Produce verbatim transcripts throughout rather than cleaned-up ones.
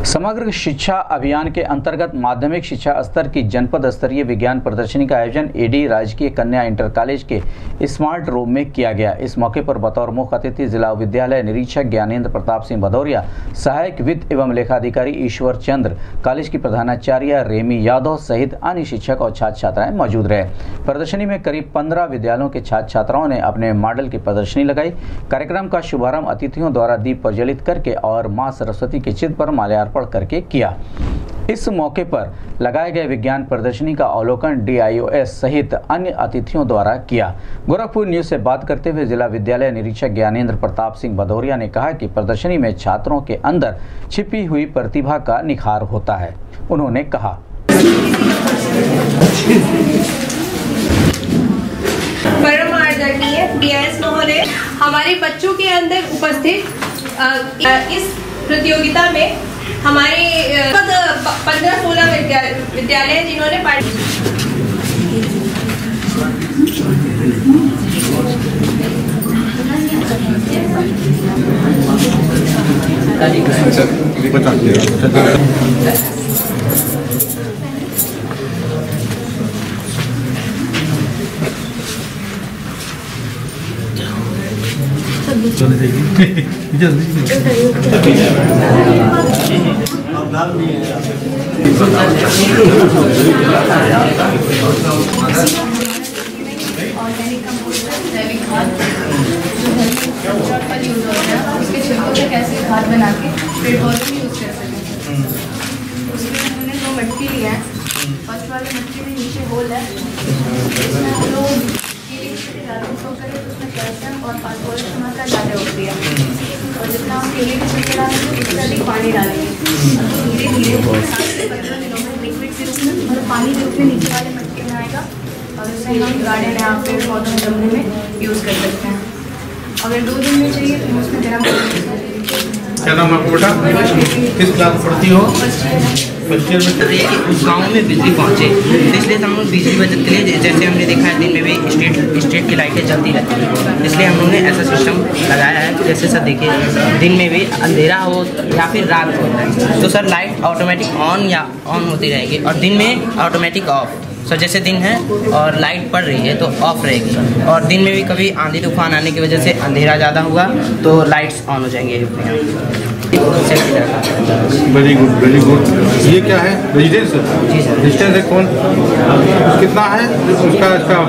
समग्र शिक्षा अभियान के अंतर्गत माध्यमिक शिक्षा स्तर की जनपद स्तरीय विज्ञान प्रदर्शनी का आयोजन एडी राजकीय कन्या इंटर कॉलेज के स्मार्ट रूम में किया गया। इस मौके पर बतौर मुख्य अतिथि जिला विद्यालय निरीक्षक ज्ञानेंद्र प्रताप सिंह भदौरिया, सहायक वित्त एवं लेखाधिकारी ईश्वर चंद्र, कॉलेज की प्रधानाचार्य रेमी यादव सहित अन्य शिक्षक और छात्र छात्राएं मौजूद रहे। प्रदर्शनी में करीब पंद्रह विद्यालयों के छात्र छात्राओं ने अपने मॉडल की प्रदर्शनी लगाई। कार्यक्रम का शुभारंभ अतिथियों द्वारा दीप प्रज्वलित करके और मां सरस्वती के चित्र पर माल्यार्पण करके किया। इस मौके पर लगाए गए विज्ञान प्रदर्शनी का अवलोकन डी आई ओ एस सहित अन्य अतिथियों द्वारा किया। गोरखपुर न्यूज से बात करते हुए जिला विद्यालय निरीक्षक ज्ञानेंद्र प्रताप सिंह भदौरिया ने कहा कि प्रदर्शनी में छात्रों के अंदर छिपी हुई प्रतिभा का निखार होता है। उन्होंने कहा, परम आदरणीय डी आई एस महोदय, हमारे बच्चों के अंदर उपस्थित इस प्रतियोगिता में हमारे पंद्रह सोलह विद्यालय जिन्होंने उसके छिलकों से कैसे खाद बना के पेड़ पौधे में यूज कर सकते हैं। उसमें हमने दो मटकी लिया है। फर्स्ट वाली मटकी में नीचे होल है, इसमें हम लोग कीले की छुट्टी डालते हैं, करें तो उसमें कैल्शियम और फास्फोरस की मात्रा ज़्यादा होती है। और जितना हम केले की छुट्टी डालेंगे उससे अधिक पानी डालेंगे, धीरे धीरे सात से पंद्रह दिनों में लिक्विड के रूप में और पानी के रूप में नीचे वाले मटके में आएगा और उसे हम गार्डन या पेड़ पौधों में गमले में यूज़ कर सकते हैं। अगर दो दिन में चाहिए तो उसमें गर्म कर। क्या नाम आपको बेटा? किस क्लास पढ़ती हो? फर्स्ट ईयर में। उस गाँव में बिजली पहुँचे, इसलिए हम लोग बिजली बचत के लिए, जैसे हमने देखा है दिन में भी स्ट्रीट स्ट्रीट की लाइटें जलती रहती हैं, इसलिए हम लोगों ने ऐसा सिस्टम लगाया है। जैसे सर देखिए, दिन में भी अंधेरा हो या फिर रात हो तो सर लाइट ऑटोमेटिक ऑन या ऑन होती रहेगी और दिन में ऑटोमेटिक ऑफ। सो जैसे दिन है और लाइट पड़ रही है तो ऑफ रहेगी, और दिन में भी कभी आंधी तूफान आने की वजह से अंधेरा ज़्यादा हुआ तो लाइट्स ऑन हो जाएंगे। Very good very good. ये क्या है? रेजिडेंस? जी सर। रेजिडेंस है कौन? कितना है उसका? इसका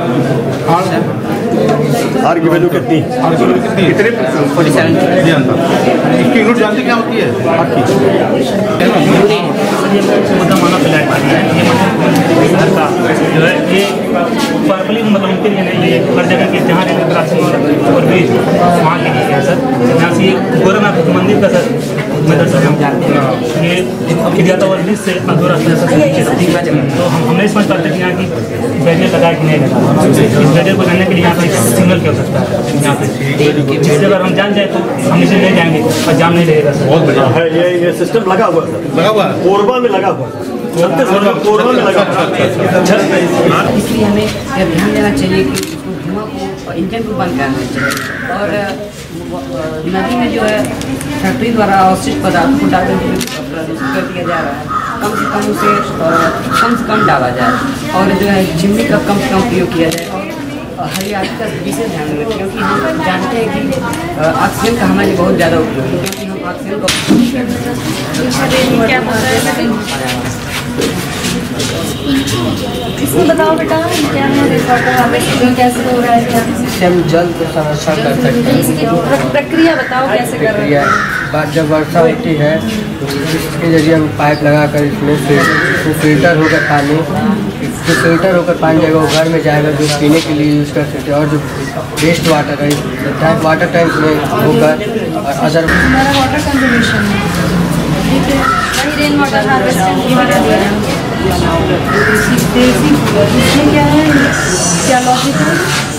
आर की वैल्यू कितनी? आर की वैल्यू कितनी? कितने? Forty seven. जी अंतर। इसकी यूनिट जानते क्या होती है? आर की माना फ्लैट पानी है, ये मतलब घर का जो है ये पर्पली मतलब उनके लिए नहीं, ये हर जगह के जहाँ और भी वहाँ के लिए है सर। यहाँ से ये गोरखनाथ मंदिर का सर मदरसा हम जानते हैं, ये गिरता हुआ लिस्ट से अधूरा तो हम हम नहीं समझ पाते कि यहाँ की बैरियर लगा कि नहीं लगा। इस बैरियर को जानने के लिए यहाँ पे सिग्नल क्या हो सकता है यहाँ पे, जिससे अगर हम जान जाए तो हम इसे ले जाएंगे और जाम नहीं रहेगा सर। बहुत बढ़िया है। ये ये सिस्टम लगा हुआ है, लगा हुआ है कोरबा में लगा हुआ है, कोरबा में लगा हुआ है। इसलिए हमें यह ध्यान देना चाहिए कि धुआं को इंजन को बंद करना चाहिए और नदी में जो है फैक्ट्री द्वारा अवशिष्ट पदार्थ को डालकर प्रदूषित कर दिया जा रहा है। कम से कम उसे कम से कम डाला जाए और जो है चिमनी का कम से कम उपयोग किया जाए और हरियाली का विशेष ध्यान रखें, क्योंकि हम जानते हैं कि ऑक्सीजन का हमारे बहुत ज़्यादा उपयोग है, क्योंकि हम ऑक्सीजन का इसको बताओ बेटा, क्या है कैसे हो रहा है, क्या हम जल को संरक्षण कर सकते हैं। इसकी प्रक्रिया बताओ कैसे कर रहे हैं। जब वर्षा होती है तो इसके जरिए हम पाइप लगाकर इसमें फिर फिल्टर होकर पानी जो फिल्टर होकर पानी जाएगा वो घर में जाएगा, जो पीने के लिए यूज़ कर सकते हैं। और जो वेस्ट वाटर है टैंक वाटर टैंक में होकर और अदर हमारा वाटर कंजर्वेशन है, ठीक है। वही रेन वाटर हार्वेस्टिंग की वाटर दिया है। इसमें क्या है, क्या लॉजिक है?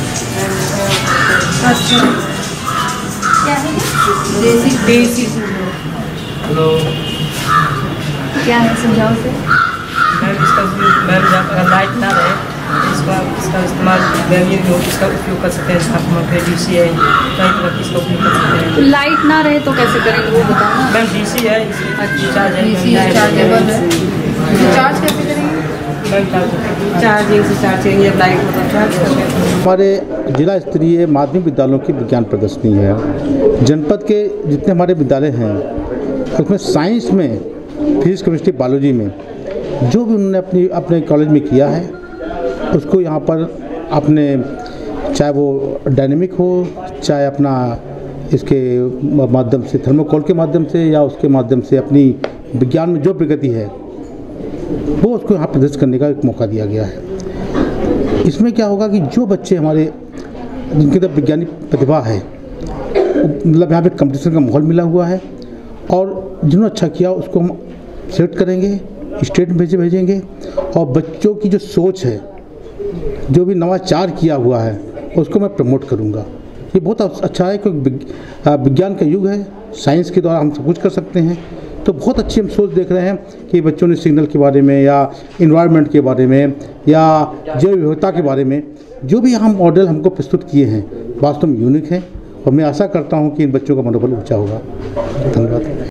अच्छा क्या है? बेसिक बेसिक हेलो क्या है, समझाओ से। मैम इसका मैम जहाँ पर लाइट ना रहे इसका इसका इस्तेमाल व्यंजन जो इसका उपयोग कर सकते हैं, स्थापना पे डी सी है, कई तरह की इसका उपयोग कर सकते हैं। तो लाइट ना रहे तो कैसे करेंगे वो बताओ ना। मैम डी सी है, इसकी चार्ज है, डीसी चार्जेबल है, तो चार्ज कैसे करेंगे? चार्जिंग से चार्ज करेंगे, जब लाइट होता है चार्ज करेंगे। हमारे जिला स्तरीय माध्यमिक विद्यालयों की विज्ञान प्रदर्शनी है। जनपद के जितने हमारे विद्यालय हैं उसमें साइंस में, फिजिक्स, केमिस्ट्री, बायोलॉजी में जो भी उन्होंने अपनी अपने कॉलेज में किया है उसको यहाँ पर अपने, चाहे वो डायनेमिक हो, चाहे अपना इसके माध्यम से थर्मोकोल के माध्यम से या उसके माध्यम से अपनी विज्ञान में जो प्रगति है वो उसको यहाँ प्रदर्शित करने का एक मौका दिया गया है। इसमें क्या होगा कि जो बच्चे हमारे जिनके अंदर वैज्ञानिक प्रतिभा है, मतलब यहाँ पे कंपटीशन का माहौल मिला हुआ है और जिन्होंने अच्छा किया उसको हम सेलेक्ट करेंगे, स्टेट में भेजे भेजेंगे और बच्चों की जो सोच है, जो भी नवाचार किया हुआ है उसको मैं प्रमोट करूँगा। ये बहुत अच्छा है क्योंकि विज्ञान का युग है, साइंस के द्वारा हम सब कुछ कर सकते हैं। तो बहुत अच्छी हम सोच देख रहे हैं कि बच्चों ने सिग्नल के बारे में या इन्वायरमेंट के बारे में या जैव विविधता के बारे में जो भी हम मॉडल हमको प्रस्तुत किए हैं वास्तव में यूनिक हैं और मैं आशा करता हूं कि इन बच्चों का मनोबल ऊंचा होगा। धन्यवाद।